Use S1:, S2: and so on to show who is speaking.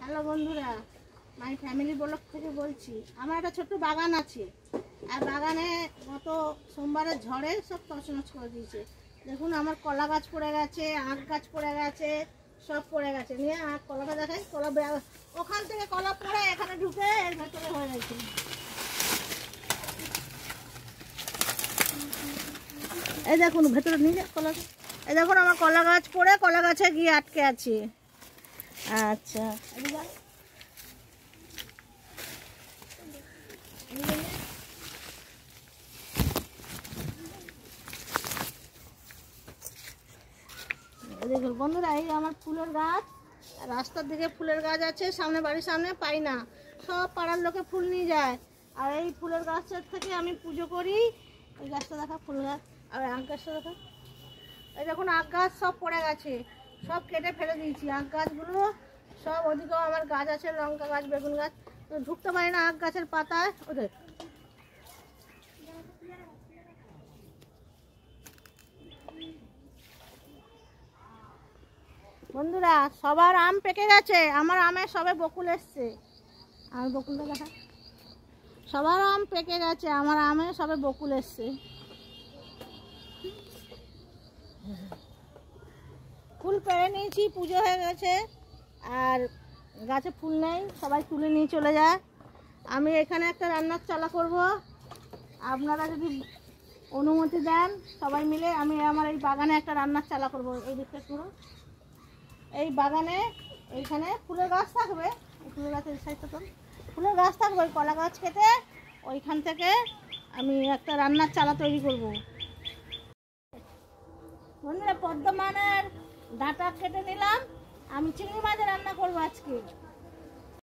S1: Hello বন্ধুরা, my family blog থেকে বলছি। আমার একটা ছোট্ট বাগান আছে, আর বাগানে গত সোমবারের ঝড়ে সব তছনছ করে দিয়েছে। দেখুন, আমার কলা গাছ পড়ে গেছে, আখ গাছ পড়ে গেছে, সব পড়ে গেছে। নিয়ে আখ কলাটা দেখাই, কলা ওখান থেকে কলা পড়ে এখানে ঢুকে এর ভেতরে হয়ে গেছে। এই দেখুন ভেতরে নিয়ে কলা, এই দেখুন আমার কলা গাছ পড়ে কলা গাছে গিয়ে আটকে আছে। আচ্ছা, দেখুন বন্ধুরা, এই আমার ফুলের গাছ, রাস্তার দিকে ফুলের গাছ আছে, সামনে বাড়ির সামনে পাই না, সব পাড়ার লোকে ফুল নিয়ে যায়। আর এই ফুলের গাছের থেকে আমি পুজো করি। এই গাছটা দেখা, ফুল গাছ। আর আখ গাছটা দেখা, এই দেখুন আখ গাছ সব পড়ে গেছে, সব কেটে ফেলে দিয়েছি। আখ গাছগুলো সব, ওদিকেও আমার গাছ আছে, লঙ্কা গাছ, বেগুন গাছ, ঢুকতে পারি না আখ গাছের পাতায় ওদের। বন্ধুরা, সবার আম পেকে গেছে, আমার আমে সবে বকুল এসছে। আর বকুলটা দেখা, সবার আম পেকে গেছে, আমার আমে সবে বকুল এসছে। ফুল পেড়ে নিয়েছি, পুজো হয়ে গেছে, আর গাছে ফুল নেই, সবাই তুলে নিয়ে চলে যায়। আমি এখানে একটা রান্নার চালা করব, আপনারা যদি অনুমতি দেন সবাই মিলে আমি আমার এই বাগানে একটা রান্নার চালা করব। এই দিকটা পুরো এই বাগানে এইখানে ফুলের গাছ থাকবে, ফুলের গাছের সাইডটা তো ফুলের গাছ থাকবে, ওই কলা গাছ কেটে ওইখান থেকে আমি একটা রান্নার চালা তৈরি করব। বন্ধুরা, পদ্মমানের ডাঁটা কেটে নিলাম, আমি চিংড়ি মাছের রান্না করবো আজকে।